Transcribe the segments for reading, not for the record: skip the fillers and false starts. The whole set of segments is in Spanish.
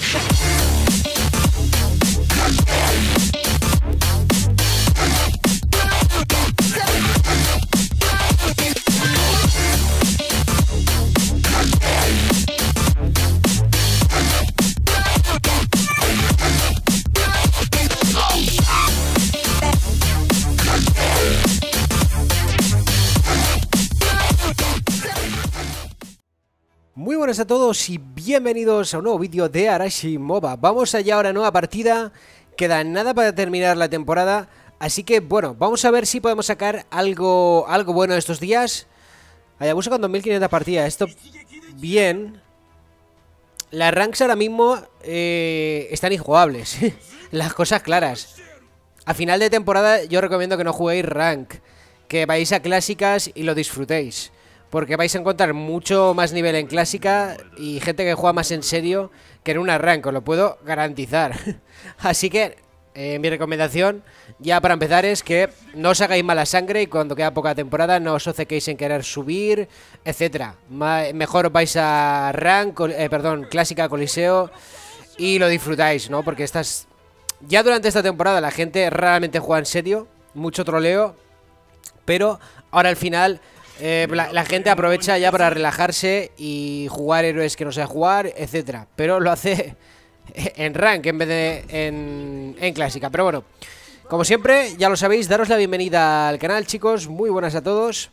Muy buenas a todos y bienvenidos a un nuevo vídeo de Arashi MOBA. Vamos allá a una nueva partida, queda nada para terminar la temporada, así que bueno, vamos a ver si podemos sacar algo bueno estos días. Hayabusa con 2500 partidas, esto bien. Las ranks ahora mismo están injugables, las cosas claras. A final de temporada yo recomiendo que no juguéis rank, que vayáis a clásicas y lo disfrutéis, porque vais a encontrar mucho más nivel en clásica y gente que juega más en serio que en una rank, os lo puedo garantizar. Así que mi recomendación ya para empezar es que no os hagáis mala sangre y cuando queda poca temporada no os obcequéis en querer subir, etcétera. Mejor os vais a rank, clásica, coliseo y lo disfrutáis, ¿no? Porque ya durante esta temporada la gente raramente juega en serio, mucho troleo, pero ahora al final la gente aprovecha ya para relajarse y jugar héroes que no sabe jugar, etcétera. Pero lo hace en rank en vez de en clásica. Pero bueno, como siempre, ya lo sabéis, daros la bienvenida al canal, chicos. Muy buenas a todos.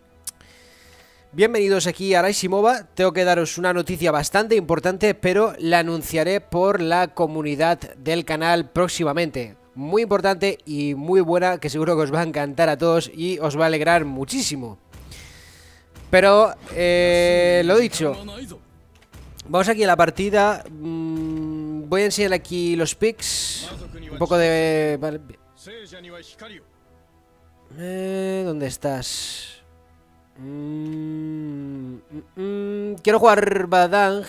Bienvenidos aquí a Arashi MOBA. Tengo que daros una noticia bastante importante, pero la anunciaré por la comunidad del canal próximamente. Muy importante y muy buena, que seguro que os va a encantar a todos y os va a alegrar muchísimo. Pero, lo dicho, vamos aquí a la partida. Voy a enseñar aquí los picks. Un poco de... Vale. ¿Dónde estás? Quiero jugar Badang.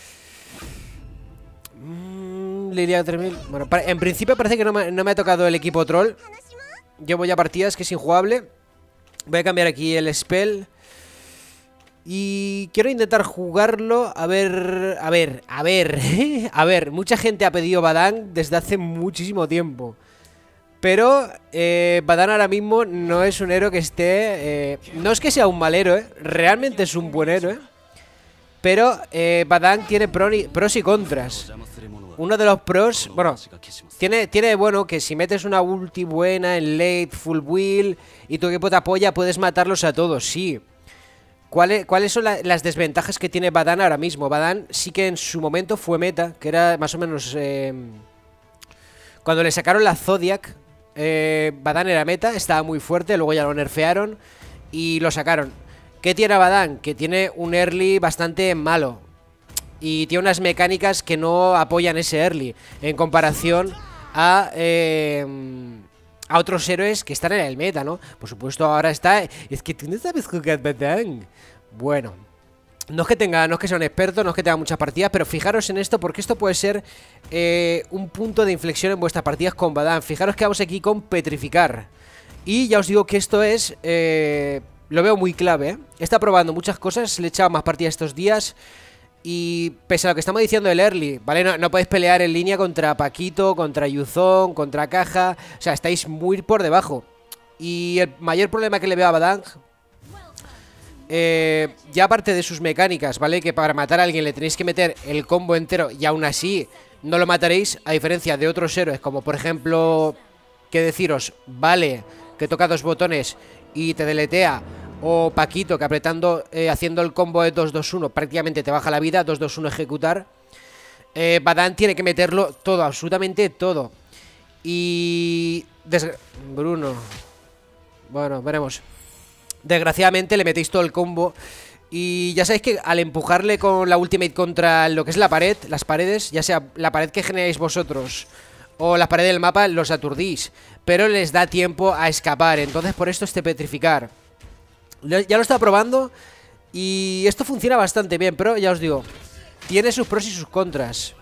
Liria 3000. Bueno, en principio parece que no me ha tocado el equipo troll. Llevo ya partidas que es injugable. Voy a cambiar aquí el spell y quiero intentar jugarlo. A ver, mucha gente ha pedido Badang desde hace muchísimo tiempo, pero Badang ahora mismo no es un héroe que esté... no es que sea un mal héroe, realmente es un buen héroe, pero Badang tiene pros y contras. Uno de los pros, bueno, tiene bueno que si metes una ulti buena en late, full wheel y tu equipo te apoya, puedes matarlos a todos, sí. ¿Cuáles son las desventajas que tiene Badang ahora mismo? Badang sí que en su momento fue meta, que era más o menos... cuando le sacaron la Zodiac, Badang era meta, estaba muy fuerte, luego ya lo nerfearon y lo sacaron. ¿Qué tiene Badang? Que tiene un early bastante malo y tiene unas mecánicas que no apoyan ese early en comparación a otros héroes que están en el meta, ¿no? Por supuesto ahora está... Es que tú no sabes jugar Badang. Bueno, no es que sea un experto, no es que tenga muchas partidas, pero fijaros en esto porque esto puede ser un punto de inflexión en vuestras partidas con Badang. Fijaros que vamos aquí con petrificar. Y ya os digo que esto es... lo veo muy clave, ¿eh? Está probando muchas cosas, le he echado más partidas estos días. Y pese a lo que estamos diciendo del early, ¿vale? No podéis pelear en línea contra Paquito, contra Yuzong, contra Caja. O sea, estáis muy por debajo. Y el mayor problema que le veo a Badang, ya aparte de sus mecánicas, ¿vale? Que para matar a alguien le tenéis que meter el combo entero y aún así no lo mataréis, a diferencia de otros héroes, como por ejemplo, ¿qué deciros? Vale, que toca dos botones y te deletea. O Paquito, que apretando, haciendo el combo de 2-2-1 prácticamente te baja la vida, 2-2-1 ejecutar. Badang tiene que meterlo todo, absolutamente todo. Y... Bruno. Bueno, veremos. Desgraciadamente le metéis todo el combo. Y ya sabéis que al empujarle con la ultimate contra lo que es la pared, las paredes, ya sea la pared que generáis vosotros o la pared del mapa, los aturdís. Pero les da tiempo a escapar, entonces por esto petrificar. Ya lo estaba probando y esto funciona bastante bien, pero ya os digo, tiene sus pros y sus contras.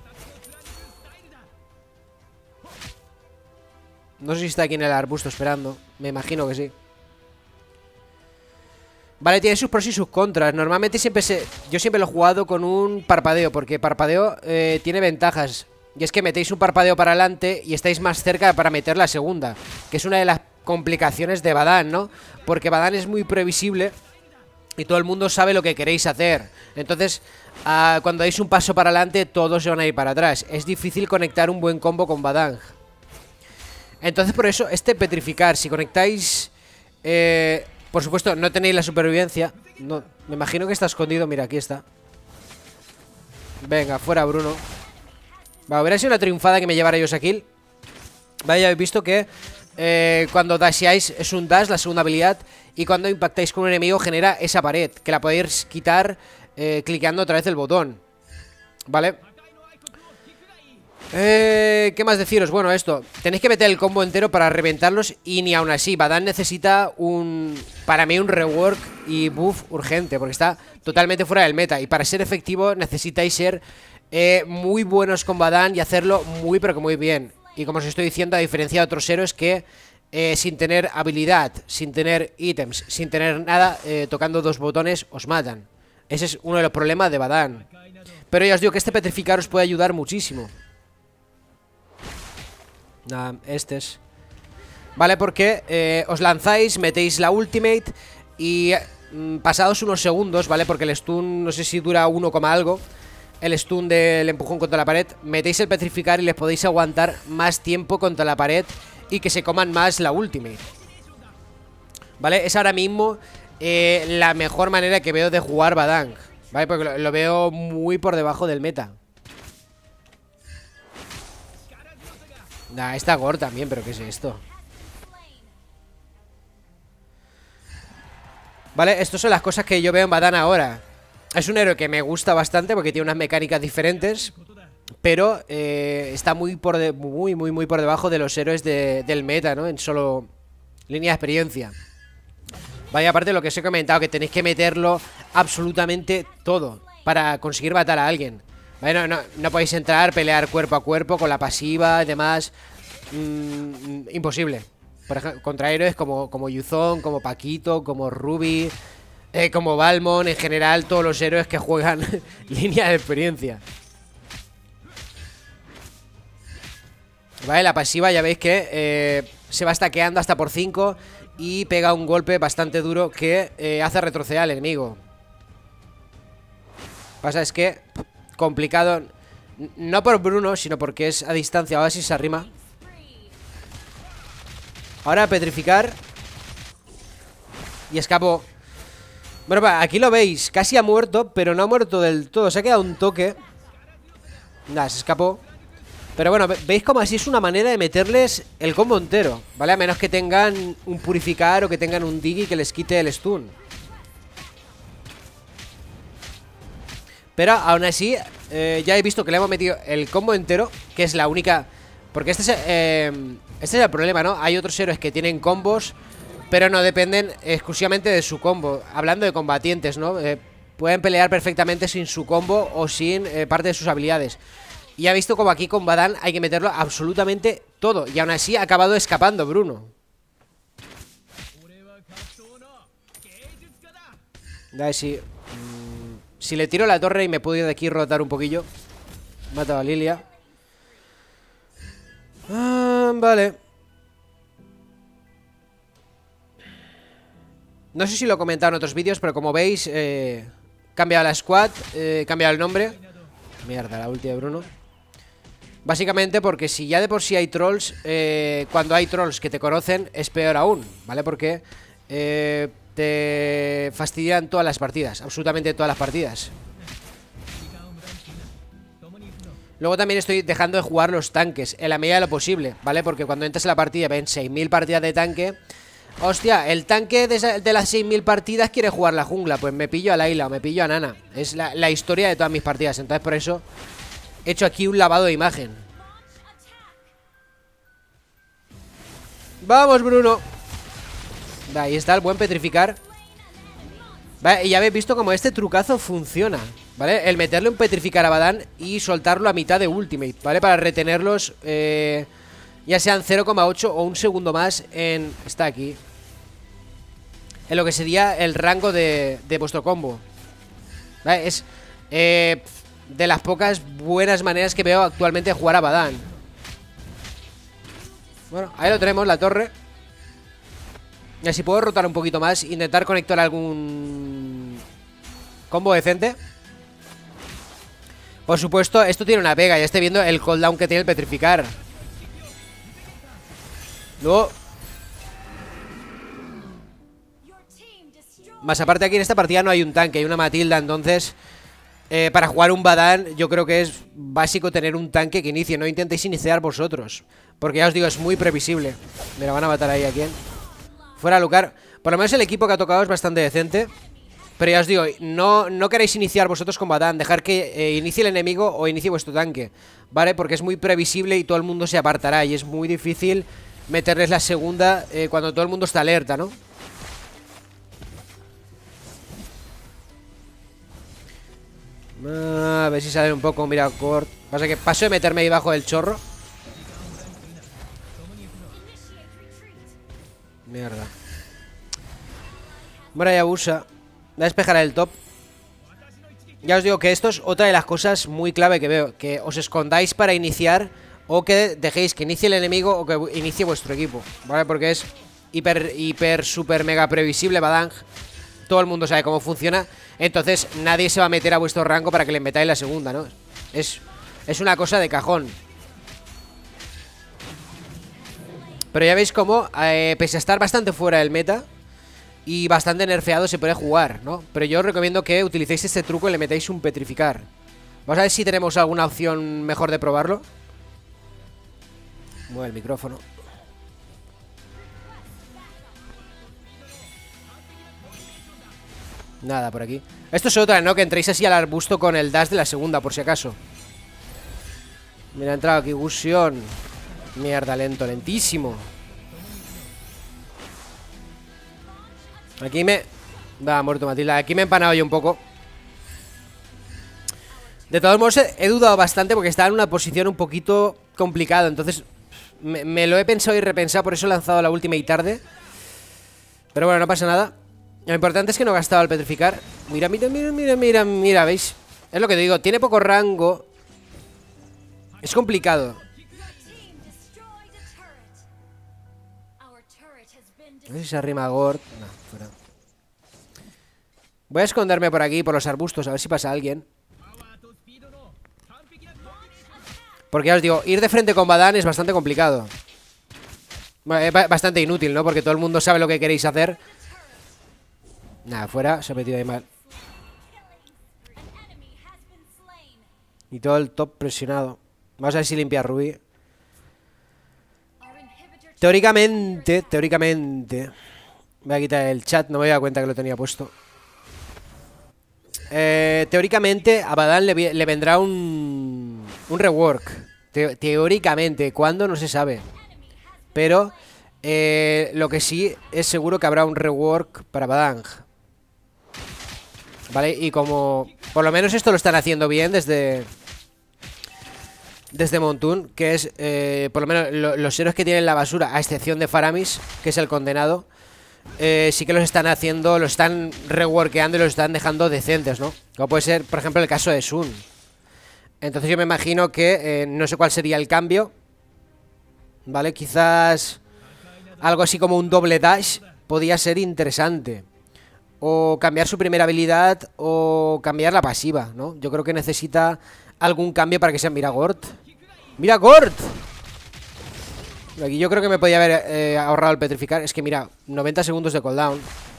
No sé si está aquí en el arbusto esperando, me imagino que sí. Vale, tiene sus pros y sus contras. Normalmente yo siempre lo he jugado con un parpadeo, porque parpadeo tiene ventajas. Y es que metéis un parpadeo para adelante y estáis más cerca para meter la segunda, que es una de las complicaciones de Badan, ¿no? Porque Badan es muy previsible y todo el mundo sabe lo que queréis hacer. Entonces, cuando dais un paso para adelante, todos se van a ir para atrás. Es difícil conectar un buen combo con Badan. Entonces, por eso, petrificar, si conectáis... por supuesto, no tenéis la supervivencia. No, me imagino que está escondido. Mira, aquí está. Venga, fuera Bruno. Va, hubiera sido una triunfada que me llevara yo esa kill. Vale, ya habéis visto que cuando dasheáis es un dash, la segunda habilidad. Y cuando impactáis con un enemigo genera esa pared, que la podéis quitar cliqueando otra vez el botón. Vale. ¿Qué más deciros? Bueno, esto, tenéis que meter el combo entero para reventarlos. Y ni aún así, Badan necesita para mí un rework y buff urgente, porque está totalmente fuera del meta. Y para ser efectivo necesitáis ser muy buenos con Badan y hacerlo muy pero que muy bien. Y como os estoy diciendo, a diferencia de otros héroes que sin tener habilidad, sin tener ítems, sin tener nada, tocando dos botones os matan. Ese es uno de los problemas de Badan. Pero ya os digo que petrificar os puede ayudar muchísimo. Nada, vale, porque os lanzáis, metéis la ultimate y pasados unos segundos, ¿vale? Porque el stun no sé si dura 1, algo. El stun del empujón contra la pared. Metéis el petrificar y les podéis aguantar más tiempo contra la pared y que se coman más la ultimate. ¿Vale? Es ahora mismo la mejor manera que veo de jugar Badan, ¿vale? Porque lo veo muy por debajo del meta. Nah, está gore también, pero ¿qué es esto? Vale, estas son las cosas que yo veo en Badan ahora. Es un héroe que me gusta bastante porque tiene unas mecánicas diferentes, pero está muy por debajo de los héroes del meta, ¿no? En solo línea de experiencia. Vaya, aparte de lo que os he comentado, que tenéis que meterlo absolutamente todo para conseguir matar a alguien. Vale, no podéis entrar, pelear cuerpo a cuerpo con la pasiva y demás. Imposible. Por ejemplo, contra héroes como Yuzong, como Paquito, como Ruby, como Balmond, en general todos los héroes que juegan línea de experiencia. Vale, la pasiva ya veis que se va stackeando hasta por 5 y pega un golpe bastante duro que hace retroceder al enemigo. Pasa es que complicado, no por Bruno, sino porque es a distancia. Ahora sí se arrima. Ahora petrificar. Y escapó. Bueno, aquí lo veis, casi ha muerto, pero no ha muerto del todo. Se ha quedado un toque. Nada, se escapó. Pero bueno, veis como así es una manera de meterles el combo entero, ¿vale? A menos que tengan un purificar o que tengan un digi que les quite el stun. Pero aún así, ya he visto que le hemos metido el combo entero, que es la única... Porque este es el problema, ¿no? Hay otros héroes que tienen combos, pero no dependen exclusivamente de su combo. Hablando de combatientes, ¿no? Pueden pelear perfectamente sin su combo o sin parte de sus habilidades. Y ha visto como aquí con Badan hay que meterlo absolutamente todo. Y aún así ha acabado escapando Bruno. A ver si le tiro la torre y me puedo ir de aquí y rotar un poquillo. Mato a Lilia. Vale. No sé si lo he comentado en otros vídeos, pero como veis, cambiado la squad, cambiado el nombre. Mierda, la ulti de Bruno. Básicamente porque si ya de por sí hay trolls, cuando hay trolls que te conocen es peor aún, ¿vale? Porque te fastidian todas las partidas, absolutamente todas las partidas. Luego también estoy dejando de jugar los tanques en la medida de lo posible, ¿vale? Porque cuando entras a la partida ven 6000 partidas de tanque. Hostia, el tanque de las 6000 partidas quiere jugar la jungla. Pues me pillo a Layla o me pillo a Nana. Es la historia de todas mis partidas. Entonces por eso he hecho aquí un lavado de imagen. ¡Vamos, Bruno! Ahí está el buen petrificar. Vale, y ya habéis visto como este trucazo funciona, ¿vale? El meterle un petrificar a Badan y soltarlo a mitad de ultimate, ¿vale? Para retenerlos, ya sean 0,8 o un segundo más en... Está aquí. en lo que sería el rango de vuestro combo. ¿Vale? Es de las pocas buenas maneras que veo actualmente de jugar a Badán. Bueno, ahí lo tenemos, la torre. Y así puedo rotar un poquito más, intentar conectar algún combo decente. Por supuesto, esto tiene una pega. Ya estoy viendo el cooldown que tiene el petrificar. Luego, más aparte aquí en esta partida no hay un tanque, hay una Matilda. Entonces, para jugar un Badán yo creo que es básico tener un tanque que inicie. No intentéis iniciar vosotros, porque ya os digo, es muy previsible. Me la van a matar ahí a quién. Fuera Lucar. Por lo menos el equipo que ha tocado es bastante decente. Pero ya os digo, no queréis iniciar vosotros con Badán. Dejar que inicie el enemigo o inicie vuestro tanque, ¿vale? Porque es muy previsible y todo el mundo se apartará. Y es muy difícil meterles la segunda cuando todo el mundo está alerta, ¿no? A ver si sale un poco, mira, Gord. Pasa que paso de meterme ahí bajo del chorro. Mierda. Bueno, ya abusa. Va a despejar el top. Ya os digo que esto es otra de las cosas muy clave que veo. Que os escondáis para iniciar, o que dejéis que inicie el enemigo o que inicie vuestro equipo, ¿vale? Porque es hiper, super, mega previsible Badang. Todo el mundo sabe cómo funciona. Entonces nadie se va a meter a vuestro rango para que le metáis la segunda, ¿no? Es una cosa de cajón. Pero ya veis cómo, pese a estar bastante fuera del meta y bastante nerfeado, se puede jugar, ¿no? Pero yo os recomiendo que utilicéis este truco y le metáis un petrificar. Vamos a ver si tenemos alguna opción mejor de probarlo. Mueve el micrófono. Nada por aquí. Esto es otra, ¿no? Que entréis así al arbusto con el dash de la segunda, por si acaso. Mira, ha entrado aquí Gusion. Mierda, lentísimo. Aquí me... Va, muerto Matilda. Aquí me he empanado yo un poco. De todos modos, he dudado bastante porque estaba en una posición un poquito complicada. Entonces, me lo he pensado y repensado. Por eso he lanzado la última y tarde. Pero bueno, no pasa nada. Lo importante es que no he gastado el petrificar. Mira, ¿veis? Es lo que te digo, tiene poco rango. Es complicado. No sé si se arrima Gord. No, fuera. Voy a esconderme por aquí, por los arbustos, a ver si pasa alguien. Porque ya os digo, ir de frente con Badán es bastante complicado. Bueno, es bastante inútil, ¿no? Porque todo el mundo sabe lo que queréis hacer. Nada, fuera, se ha metido ahí mal. Y todo el top presionado. Vamos a ver si limpia a Ruby. Teóricamente voy a quitar el chat, no me había dado cuenta que lo tenía puesto. Teóricamente a Badán le vendrá un rework. Teóricamente, ¿cuándo? No se sabe. Pero lo que sí es seguro que habrá un rework para Badang, ¿vale? Y como por lo menos esto lo están haciendo bien desde Montun, que es por lo menos los héroes que tienen la basura, a excepción de Faramis, que es el condenado, sí que los están haciendo, los están reworkeando y los están dejando decentes, ¿no? Como puede ser, por ejemplo, el caso de Sun. Entonces yo me imagino que no sé cuál sería el cambio, ¿vale? Quizás algo así como un doble dash podría ser interesante. O cambiar su primera habilidad o cambiar la pasiva, ¿no? Yo creo que necesita algún cambio para que sea... Mira Gord. ¡Mira Gord! Aquí yo creo que me podía haber ahorrado el petrificar. Es que mira, 90 segundos de cooldown.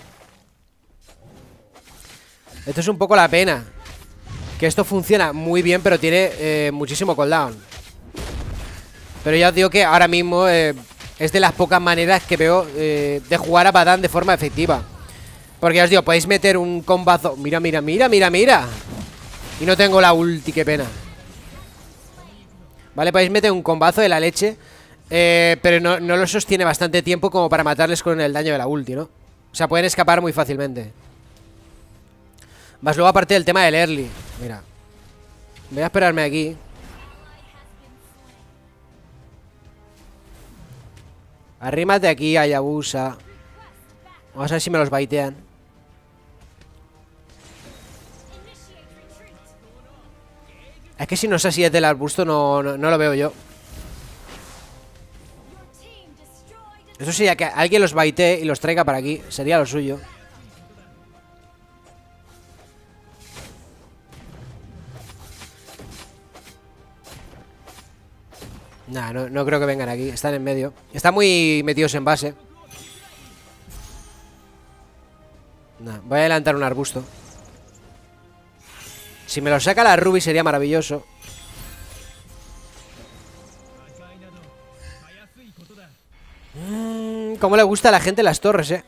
Esto es un poco la pena. Que esto funciona muy bien, pero tiene muchísimo cooldown. Pero ya os digo que ahora mismo es de las pocas maneras que veo de jugar a Badán de forma efectiva. Porque ya os digo, podéis meter un combazo. Mira. Y no tengo la ulti, qué pena. Vale, podéis meter un combazo de la leche, pero no lo sostiene bastante tiempo como para matarles con el daño de la ulti, ¿no? O sea, pueden escapar muy fácilmente. Más luego aparte del tema del early. Mira, voy a esperarme aquí. Arrímate aquí, Hayabusa. Vamos a ver si me los baitean. Es que si no es así desde el arbusto no lo veo yo. Eso sería que alguien los baitee y los traiga para aquí. Sería lo suyo. Nah, no creo que vengan aquí. Están en medio. Están muy metidos en base. Nah, voy a adelantar un arbusto. Si me lo saca la Ruby sería maravilloso. Cómo le gusta a la gente las torres,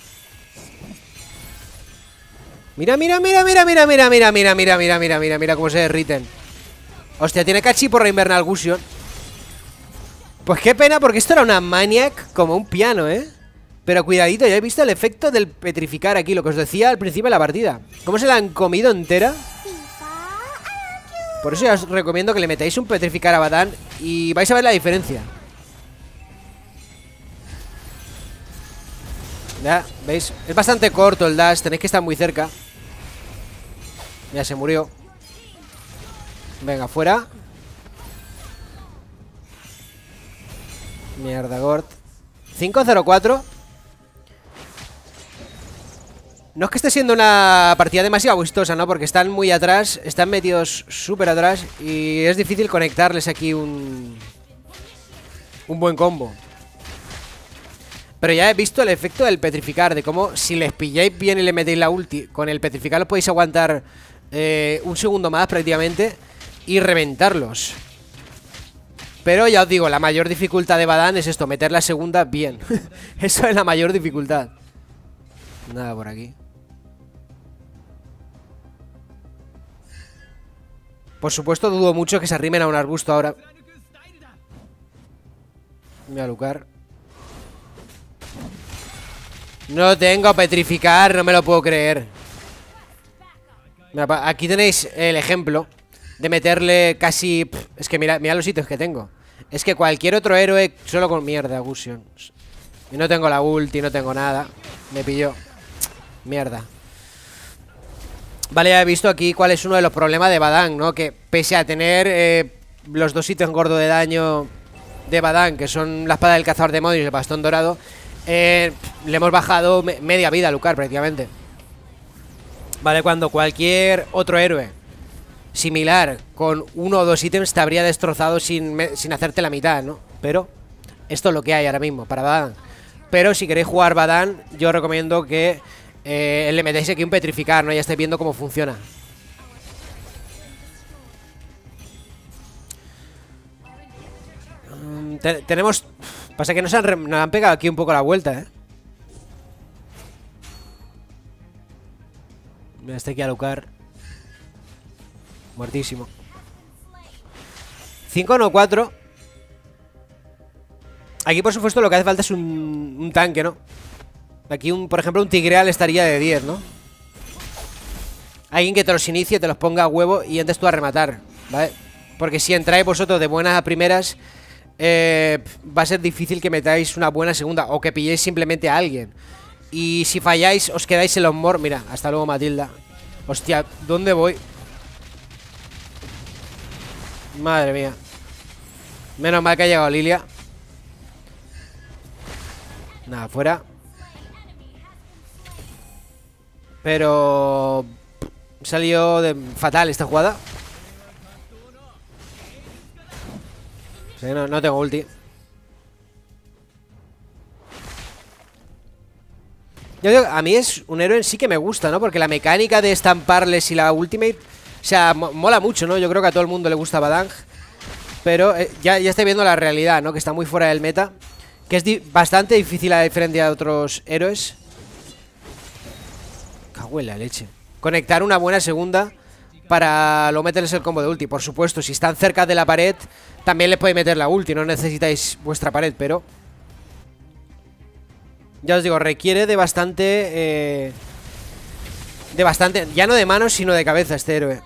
Mira, mira, mira, mira, mira, mira, mira, mira, mira, mira, mira, mira, mira cómo se derriten. Hostia, tiene cachiporra Invernal Gusion. Pues qué pena, porque esto era una Maniac como un piano, Pero cuidadito, ya he visto el efecto del petrificar aquí, lo que os decía al principio de la partida. ¿Cómo se la han comido entera? Por eso ya os recomiendo que le metáis un petrificar a Badán y vais a ver la diferencia. Ya, ¿veis? Es bastante corto el dash, tenéis que estar muy cerca. Ya se murió. Venga, fuera. Mierda, Gord. 5-0-4. No es que esté siendo una partida demasiado gustosa, ¿no? Porque están muy atrás, están metidos súper atrás y es difícil conectarles aquí un buen combo. Pero ya he visto el efecto del petrificar, de cómo si les pilláis bien y le metéis la ulti, con el petrificar los podéis aguantar un segundo más prácticamente y reventarlos. Pero ya os digo, la mayor dificultad de Badán es esto, meter la segunda bien. Eso es la mayor dificultad. Nada por aquí. Por supuesto dudo mucho que se arrimen a un arbusto ahora. Voy a Lucar. No tengo petrificar, no me lo puedo creer. Mira, aquí tenéis el ejemplo de meterle casi... es que mira los sitios que tengo. Es que cualquier otro héroe solo con mierda, Gusion. Y no tengo la ulti, no tengo nada. Me pilló. Mierda. Vale, ya he visto aquí cuál es uno de los problemas de Badán, ¿no? Que pese a tener los dos ítems gordos de daño de Badán, que son la espada del cazador de demonios y el bastón dorado, le hemos bajado media vida a Lucar prácticamente. Vale, cuando cualquier otro héroe similar con uno o dos ítems te habría destrozado sin hacerte la mitad, ¿no? Pero esto es lo que hay ahora mismo para Badán. Pero si queréis jugar Badán, yo os recomiendo que le metáis aquí un petrificar, ¿no? Ya estáis viendo cómo funciona. Tenemos... Pasa que nos han pegado aquí un poco la vuelta, Mira, este aquí a Lucar. Muertísimo. 5-1-4. Aquí, por supuesto, lo que hace falta es un tanque, ¿no? Aquí, por ejemplo, un Tigreal estaría de 10, ¿no? Alguien que te los inicie, te los ponga a huevo y entres tú a rematar, ¿vale? Porque si entráis vosotros de buenas a primeras, va a ser difícil que metáis una buena segunda o que pilléis simplemente a alguien. Y si falláis, os quedáis en los mor... Mira, hasta luego, Matilda. Hostia, ¿dónde voy? Madre mía. Menos mal que ha llegado Lilia. Nada, fuera. Pero... salió fatal esta jugada. Sí, no tengo ulti. Yo digo, a mí es un héroe en sí que me gusta, ¿no? Porque la mecánica de estamparles y la ultimate, o sea, mola mucho, ¿no? Yo creo que a todo el mundo le gusta Badang. Pero ya estoy viendo la realidad, ¿no? Que está muy fuera del meta. Que es bastante difícil a diferencia de otros héroes. Cago en la leche. Conectar una buena segunda para luego meterles el combo de ulti. Por supuesto, si están cerca de la pared, también les podéis meter la ulti. No necesitáis vuestra pared, pero... ya os digo, requiere de bastante... ya no de manos, sino de cabeza este héroe.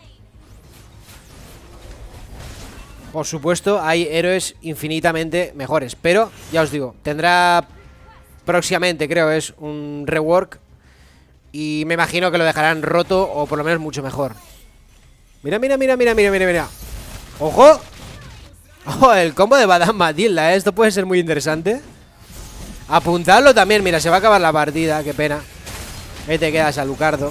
Por supuesto, hay héroes infinitamente mejores. Pero, ya os digo, tendrá próximamente, creo, es un rework. Y me imagino que lo dejarán roto o por lo menos mucho mejor. Mira, mira, mira, mira, mira, mira, mira. ¡Ojo! ¡Oh, el combo de Madame Matilda! Esto puede ser muy interesante. Apuntadlo también, mira, se va a acabar la partida, qué pena. Ahí te quedas, Alucardo.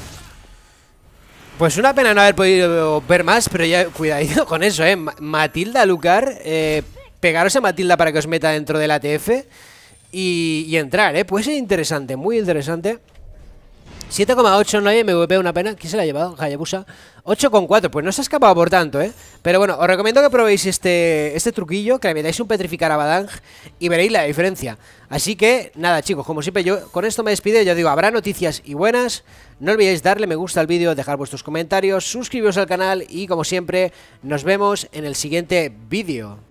Pues una pena no haber podido ver más, pero ya cuidadito con eso, Matilda, Alucard, pegaros a Matilda para que os meta dentro del ATF y entrar, puede ser interesante, muy interesante. 7,8, no hay MVP, una pena. ¿Quién se la ha llevado? Hayabusa. 8,4, pues no se ha escapado por tanto, Pero bueno, os recomiendo que probéis este truquillo, que le metáis un petrificar a Badang y veréis la diferencia. Así que, nada chicos, como siempre yo con esto me despido. Ya digo, habrá noticias y buenas. No olvidéis darle me gusta al vídeo, dejar vuestros comentarios, suscribiros al canal y como siempre, nos vemos en el siguiente vídeo.